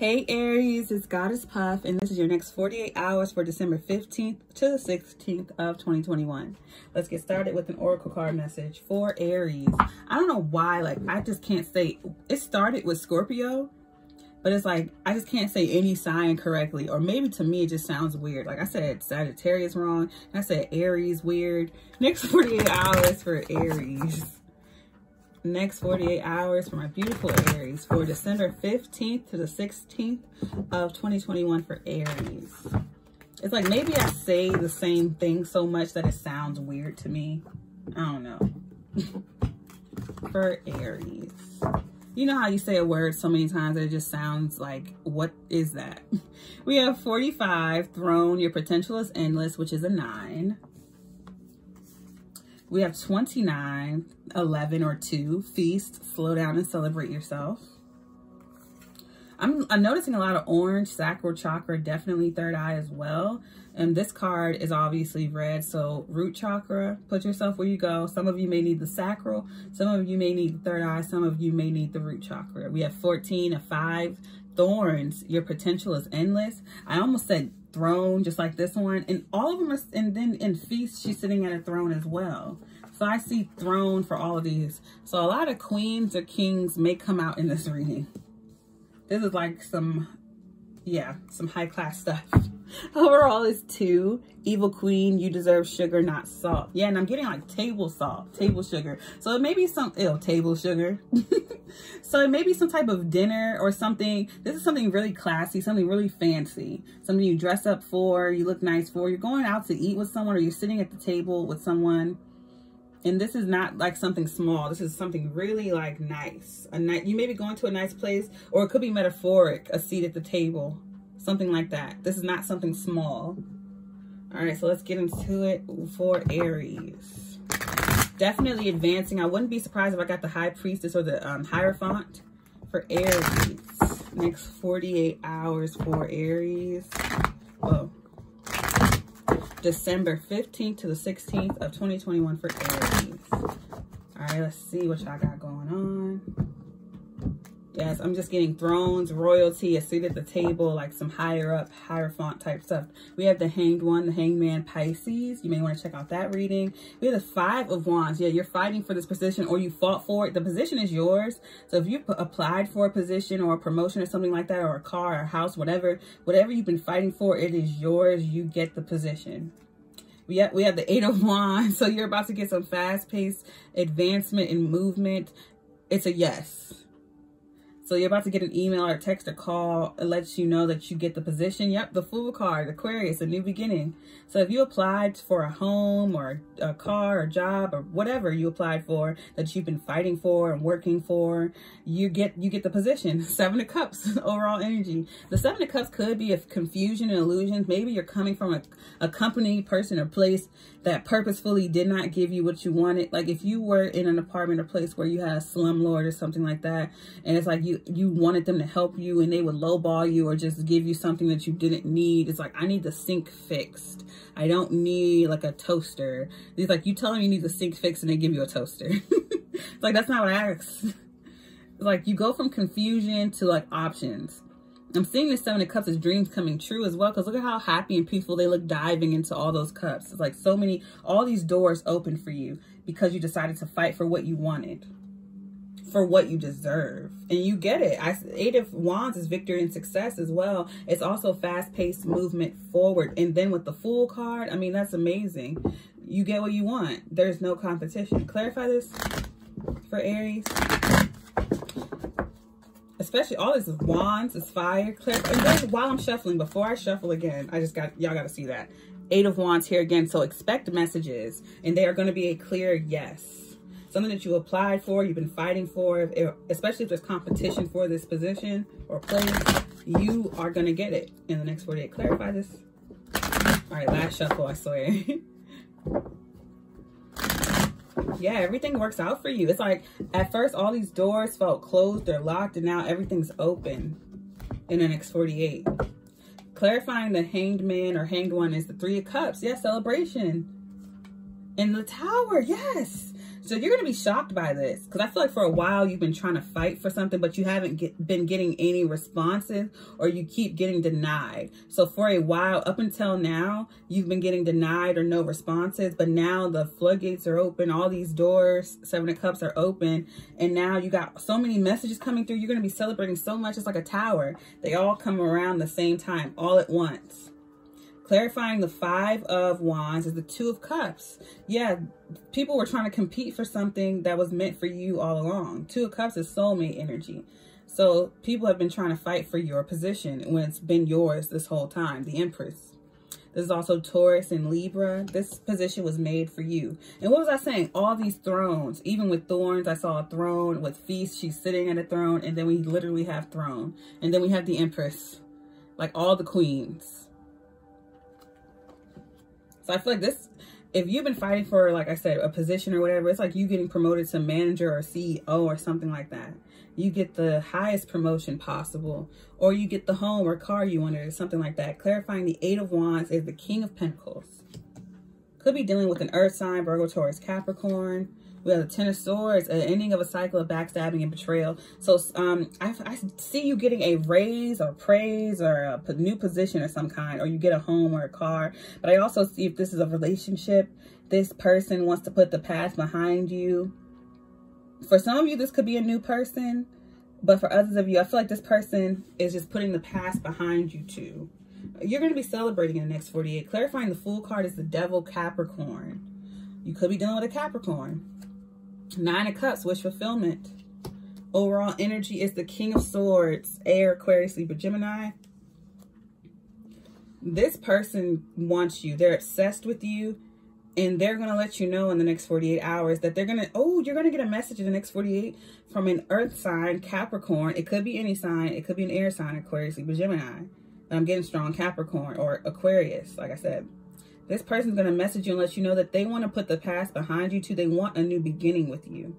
Hey Aries, it's Goddess Puff, and this is your next 48 hours for December 15th to the 16th of 2021. Let's get started with an oracle card message for Aries. I don't know why, like, I just can't say, it started with Scorpio, but it's like, I just can't say any sign correctly, or maybe to me it just sounds weird. Like I said Sagittarius wrong, and I said Aries weird. Next 48 hours for Aries. Next 48 hours for my beautiful Aries for December 15th to the 16th of 2021 for Aries. It's like maybe I say the same thing so much that it sounds weird to me. I don't know. For Aries. You know how you say a word so many times that it just sounds like, what is that? We have 45, Throne, your potential is endless, which is a 9. We have 29, 11 or 2, Feast, slow down and celebrate yourself. I'm noticing a lot of orange, sacral chakra, definitely third eye as well. And this card is obviously red, so root chakra, put yourself where you go. Some of you may need the sacral, some of you may need the third eye, some of you may need the root chakra. We have 14, a 5, Thorns, your potential is endless. I almost said Throne, just like this one, and all of them are, and then in Feast she's sitting at a throne as well. So I see Throne for all of these. So a lot of queens or kings may come out in this reading. This is like some high class stuff. Overall is 2, Evil Queen, you deserve sugar, not salt. Yeah, and I'm getting like table salt, table sugar. So it may be some, table sugar. So it may be some type of dinner or something. This is something really classy, something really fancy. Something you dress up for, you look nice for. You're going out to eat with someone, or you're sitting at the table with someone. And this is not like something small. This is something really like nice. You may be going to a nice place, or it could be metaphoric, a seat at the table. Something like that. This is not something small. All right, so let's get into it for Aries. Definitely advancing. I wouldn't be surprised if I got the High Priestess or the Hierophant for Aries. Next 48 hours for Aries. Whoa. December 15th to the 16th of 2021 for Aries. All right, let's see what y'all got going on. Yes, I'm just getting thrones, royalty, a seat at the table, like some higher up, Hierophant type stuff. We have the Hanged One, the Hanged Man, Pisces. You may want to check out that reading. We have the 5 of Wands. Yeah, you're fighting for this position, or you fought for it. The position is yours. So if you applied for a position or a promotion or something like that, or a car or a house, whatever you've been fighting for, it is yours. You get the position. We have the 8 of Wands. So you're about to get some fast-paced advancement and movement. It's a yes. So you're about to get an email or text or call. It lets you know that you get the position. Yep, the Fool card, Aquarius, a new beginning. So if you applied for a home or a car or job or whatever you applied for that you've been fighting for and working for, you get the position. 7 of Cups, overall energy. The 7 of Cups could be of confusion and illusions. Maybe you're coming from a company, person, or place that purposefully did not give you what you wanted. Like if you were in an apartment or place where you had a slumlord or something like that, and it's like you wanted them to help you and they would lowball you or just give you something that you didn't need. It's like, I need the sink fixed. I don't need like a toaster. It's like, you tell them you need the sink fixed and they give you a toaster. It's like, that's not what I asked. It's like, you go from confusion to like options. I'm seeing the 7 of Cups as dreams coming true as well, because look at how happy and peaceful they look diving into all those cups. It's like all these doors open for you because you decided to fight for what you wanted, for what you deserve, and you get it. 8 of Wands is victory and success as well. It's also fast-paced movement forward. And then with the Fool card, I mean, that's amazing. You get what you want. There's no competition. Clarify this for Aries. Especially all this is Wands, is fire. And then while I'm shuffling, before I shuffle again, y'all got to see that 8 of Wands here again. So expect messages, and they are going to be a clear yes. Something that you applied for, you've been fighting for, especially if there's competition for this position or place, you are going to get it in the next 48. Clarify this. All right, last shuffle, I swear. Yeah, everything works out for you. It's like, at first, all these doors felt closed or locked, and now everything's open in the next 48. Clarifying the Hanged Man or Hanged One is the 3 of Cups. Yes, celebration. In the Tower, yes. So you're going to be shocked by this, because I feel like for a while you've been trying to fight for something, but you haven't been getting any responses, or you keep getting denied. So for a while, up until now, you've been getting denied or no responses, but now the floodgates are open. All these doors, 7 of Cups, are open, and now you got so many messages coming through. You're going to be celebrating so much. It's like a tower. They all come around the same time, all at once. Clarifying the 5 of Wands is the 2 of Cups. Yeah, people were trying to compete for something that was meant for you all along. 2 of Cups is soulmate energy. So people have been trying to fight for your position when it's been yours this whole time. The Empress. This is also Taurus and Libra. This position was made for you. And what was I saying? All these thrones, even with thorns, I saw a throne. With feast, she's sitting at a throne. And then we literally have throne. And then we have the Empress. Like all the queens. So I feel like this, if you've been fighting for, like I said, a position or whatever, it's like you getting promoted to manager or CEO or something like that. You get the highest promotion possible, or you get the home or car you wanted or something like that. Clarifying the 8 of Wands is the King of Pentacles. Could be dealing with an earth sign, Virgo, Taurus, Capricorn. We have the 10 of Swords, an ending of a cycle of backstabbing and betrayal. So I see you getting a raise or praise or a new position of some kind, or you get a home or a car. But I also see if this is a relationship, this person wants to put the past behind you. For some of you, this could be a new person. But for others of you, I feel like this person is just putting the past behind you too. You're going to be celebrating in the next 48. Clarifying the Fool card is the Devil, Capricorn. You could be dealing with a Capricorn. 9 of Cups, wish fulfillment. Overall energy is the King of Swords, Air, Aquarius, Libra, Gemini. This person wants you. They're obsessed with you. And they're going to let you know in the next 48 hours that they're going to, you're going to get a message in the next 48 from an earth sign, Capricorn. It could be any sign. It could be an air sign, Aquarius, Libra, Gemini. But I'm getting strong Capricorn or Aquarius, like I said. This person's going to message you and let you know that they want to put the past behind you too. They want a new beginning with you.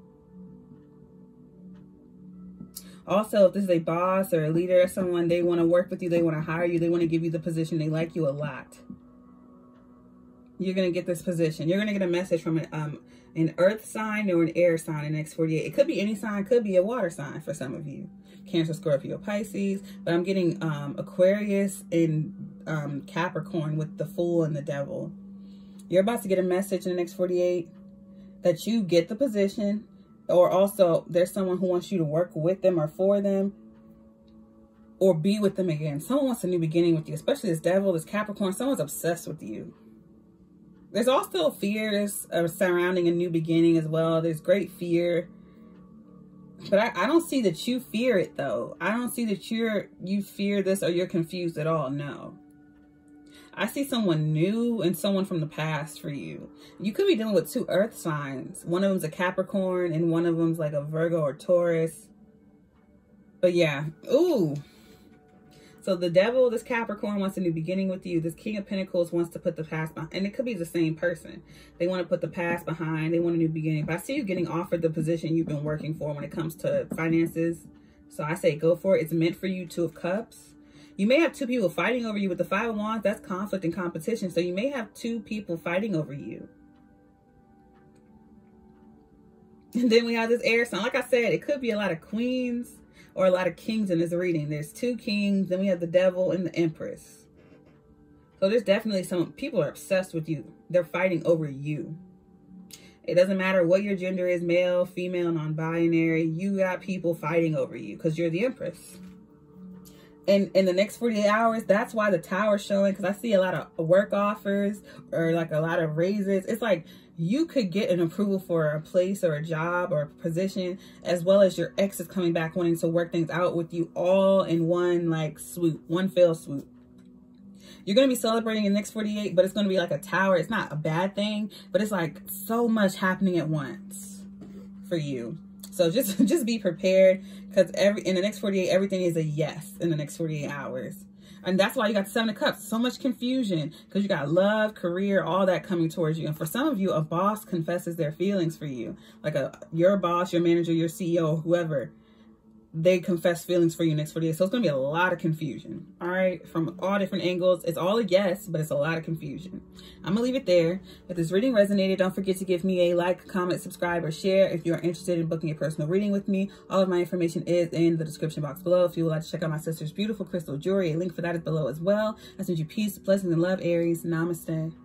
Also, if this is a boss or a leader or someone, they want to work with you. They want to hire you. They want to give you the position. They like you a lot. You're going to get this position. You're going to get a message from an earth sign or an air sign in the next 48. It could be any sign. Could be a water sign for some of you. Cancer, Scorpio, Pisces. But I'm getting Aquarius and Capricorn with the Fool and the Devil. You're about to get a message in the next 48 that you get the position, or also there's someone who wants you to work with them or for them or be with them again. Someone wants a new beginning with you, especially this Devil, this Capricorn. Someone's obsessed with you. There's also fears surrounding a new beginning as well. There's great fear. But I don't see that you fear it, though. I don't see that you fear this or you're confused at all. No. I see someone new and someone from the past for you. You could be dealing with 2 earth signs. One of them's a Capricorn and one of them's like a Virgo or Taurus. But yeah. Ooh. So the Devil, this Capricorn, wants a new beginning with you. This King of Pentacles wants to put the past behind. And it could be the same person. They want to put the past behind. They want a new beginning. But I see you getting offered the position you've been working for when it comes to finances. So I say go for it. It's meant for you. 2 of Cups. You may have 2 people fighting over you. With the 5 of Wands, that's conflict and competition. So you may have 2 people fighting over you. And then we have this air sign. Like I said, it could be a lot of queens or a lot of kings in this reading. There's 2 kings. Then we have the Devil and the Empress. So there's definitely some people are obsessed with you. They're fighting over you. It doesn't matter what your gender is, male, female, non-binary. You got people fighting over you because you're the Empress. And in the next 48 hours, that's why the Tower's showing, because I see a lot of work offers or like a lot of raises. It's like you could get an approval for a place or a job or a position, as well as your ex is coming back wanting to work things out with you all in one like swoop, one fell swoop. You're going to be celebrating in the next 48, but it's going to be like a tower. It's not a bad thing, but it's like so much happening at once for you. So just be prepared, because in the next 48, everything is a yes in the next 48 hours. And that's why you got the 7 of Cups. So much confusion because you got love, career, all that coming towards you. And for some of you, a boss confesses their feelings for you. Like your boss, your manager, your CEO, or whoever. they confess feelings for you next 40 days. So it's going to be a lot of confusion. All right. From all different angles. It's all a yes, but it's a lot of confusion. I'm going to leave it there. If this reading resonated, don't forget to give me a like, comment, subscribe, or share. If you're interested in booking a personal reading with me, all of my information is in the description box below. If you would like to check out my sister's beautiful crystal jewelry, a link for that is below as well. I send you peace, blessings, and love, Aries. Namaste.